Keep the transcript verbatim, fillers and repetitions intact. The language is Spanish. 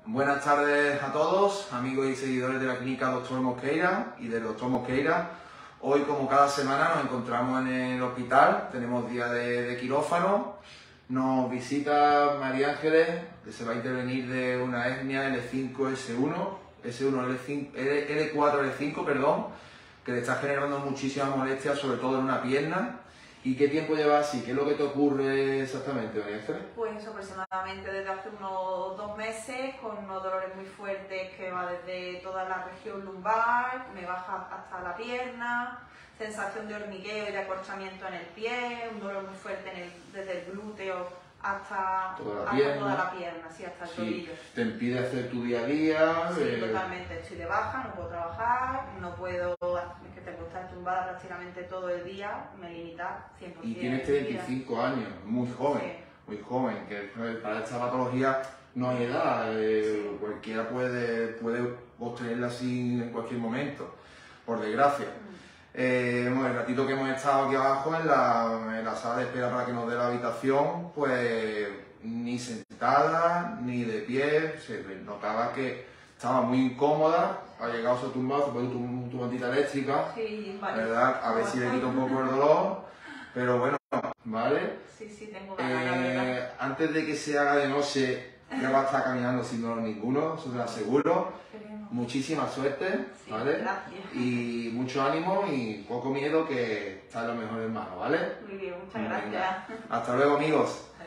Buenas tardes a todos, amigos y seguidores de la clínica Doctor Mosqueira y del Doctor Mosqueira. Hoy, como cada semana, nos encontramos en el hospital, tenemos día de, de quirófano. Nos visita María Ángeles, que se va a intervenir de una hernia L cinco S uno, S uno L cinco, L cuatro L cinco, perdón, que le está generando muchísimas molestias, sobre todo en una pierna. ¿Y qué tiempo lleva así? ¿Qué es lo que te ocurre exactamente, María Ángeles? Pues aproximadamente desde hace unos dos meses, con unos dolores muy fuertes que va desde toda la región lumbar, me baja hasta la pierna, sensación de hormigueo y de acorchamiento en el pie, un dolor muy fuerte en el, desde el glúteo hasta toda la hasta pierna, toda la pierna, sí, hasta el sí, tobillo. te impide hacer tu día a día. Sí, eh... totalmente, estoy de baja, no puedo trabajar, no puedo, es que tengo que estar tumbada prácticamente todo el día, me limita cien por ciento. Y tienes treinta y cinco años, muy joven, sí. muy joven, que para esta patología no hay edad, eh, sí. cualquiera puede, puede obtenerla así en cualquier momento, por desgracia. Mm. Eh, bueno, el ratito que hemos estado aquí abajo en la, en la sala de espera para que nos dé la habitación, pues ni sentada ni de pie, se notaba que estaba muy incómoda, ha llegado a su tumbado, se pone tu, tu mantita eléctrica, sí, vale. ¿verdad? A ver si le quita un poco el dolor, pero bueno, ¿vale? Sí, sí, tengo ganas, eh, la verdad. Antes de que se haga de noche, ya va a estar caminando sin dolor ninguno, eso te lo aseguro. Muchísima suerte, sí, ¿vale? Gracias. Y mucho ánimo y poco miedo, que está en las mejores manos, ¿vale? Muy bien, muchas gracias. Venga. Hasta luego, amigos.